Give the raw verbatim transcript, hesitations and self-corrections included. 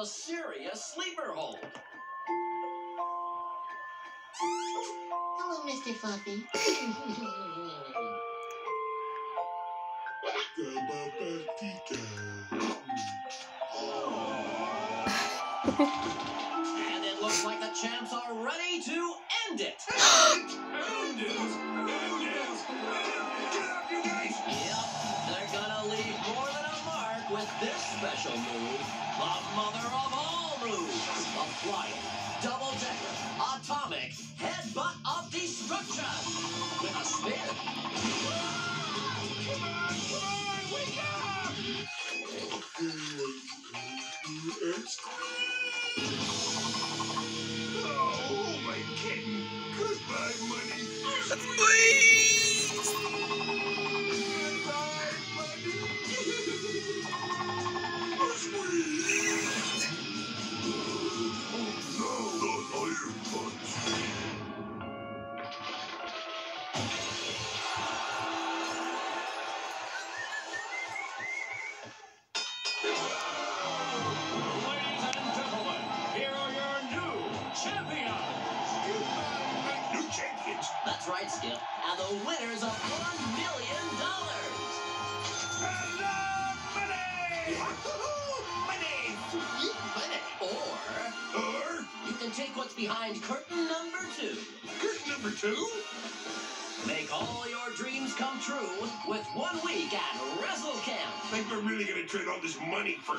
a serious sleeper hold. Hello, Mister Fluffy. And it looks like the champs are ready to end it. End it! End it! You guys! Yep, they're gonna leave more than a mark with this special move. The mother of all moves. A flying, double-decker, atomic, headbutt of destruction. With a spin. Come on! Come on! Wake up! Oh, my kitten. Goodbye, money. Please! Goodbye, money. Squeeze! Oh, no, the iron punch. Ladies and gentlemen, here are your new champions. New champions. That's right, Skip. And the winners of one million dollars. Hello, money! Money! Sweet money. Or Or, you can take what's behind curtain number two. curtain number two. Make all your dreams come true with one week at Wrestle Camp. Think we're really gonna trade all this money for...